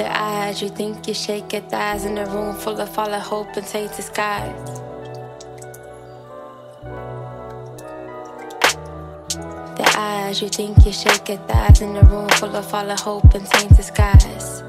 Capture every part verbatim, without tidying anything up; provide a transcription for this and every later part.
Their eyes, you think you shake your thighs in a room full of fallen hope and tainted skies. Their eyes, you think you shake your thighs in a room full of fallen hope and tainted skies.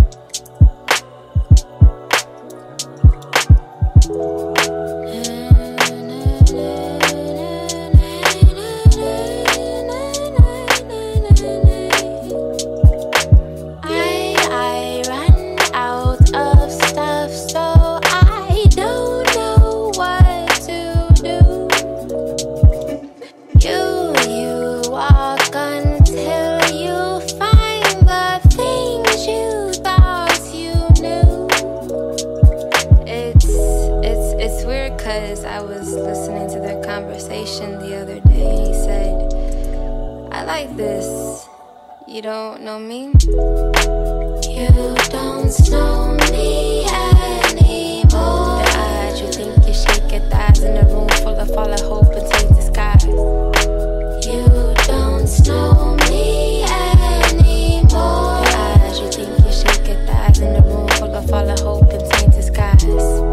I was listening to their conversation the other day. He said, I like this. You don't know me? You don't know me anymore. The eyes, you think you shake your thighs in a room full of fallen hope and tainted skies. You don't know me anymore. The eyes, you think you shake your thighs in a room full of fallen hope and tainted skies.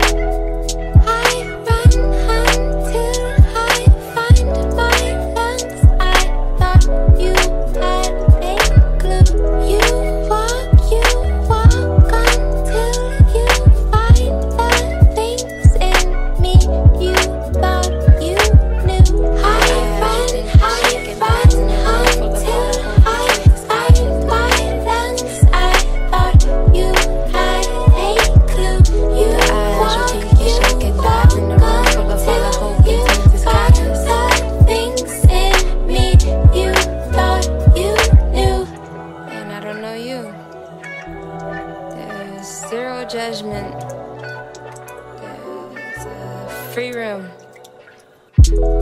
There's zero judgment. There's a free room.